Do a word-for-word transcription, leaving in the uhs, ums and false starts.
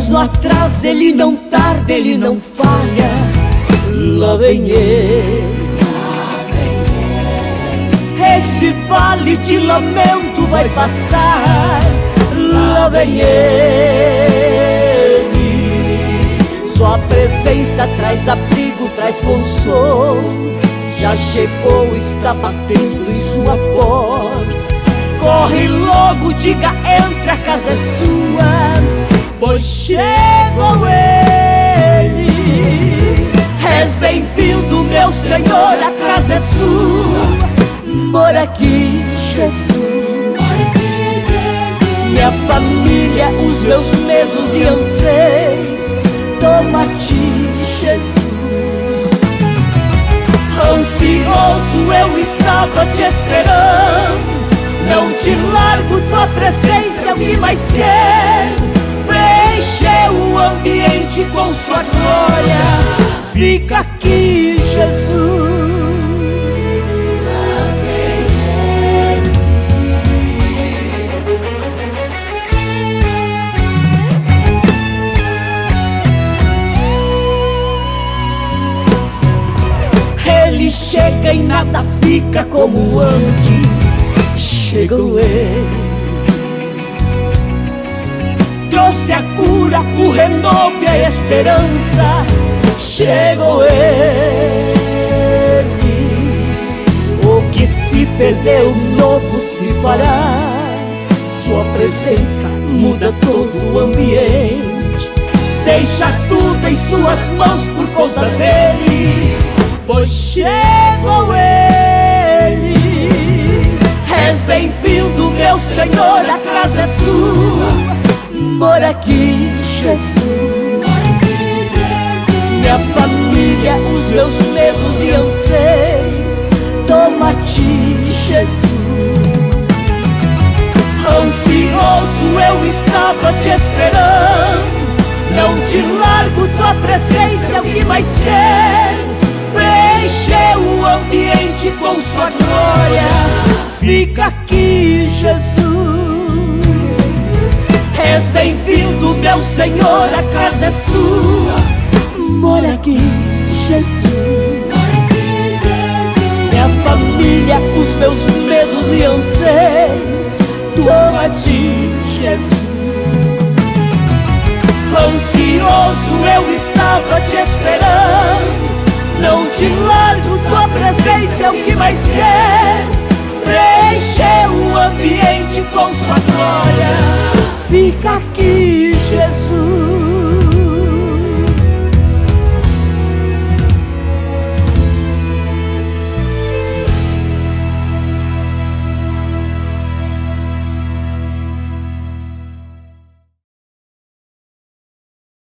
Mesmo atrás ele não tarda, ele não falha. Lá vem ele, lá vem ele. Esse vale de lamento vai passar. Lá vem ele. Sua presença traz abrigo, traz consolo. Já chegou, está batendo em sua porta. Corre logo, diga, entra, a casa é sua, pois chegou ele. És bem-vindo, meu Senhor, a casa é sua. Mora aqui, Jesus. Minha família, os meus medos e anseios, toma-te, Jesus. Ansioso eu estava te esperando. Não te largo, tua presença é o que mais quero. Preencher o ambiente com sua glória. Fica aqui, Jesus. Ele chega e nada fica como antes. Chegou ele, trouxe a cura, o renovo e a esperança. Chegou ele. O que se perdeu, novo se fará. Sua presença muda todo o ambiente. Deixa tudo em suas mãos por conta dele, pois chegou ele. És bem-vindo, meu Senhor, a casa é sua. Mora aqui, Jesus. Minha família, os meus medos e anseios, toma-te, Jesus. Ansioso eu estava te esperando. Não te largo, tua presença é o que mais quero. Preencher o ambiente com sua glória. Fica aqui, Jesus. És bem-vindo, meu Senhor, a casa é sua. Mora aqui, Jesus. Minha família, os meus medos e anseios, toma-te, Jesus. Ansioso eu estava te esperando. Não te largo, tua presença é o que mais quero. Preencher o ambiente com sua glória. Fica aqui, Jesus.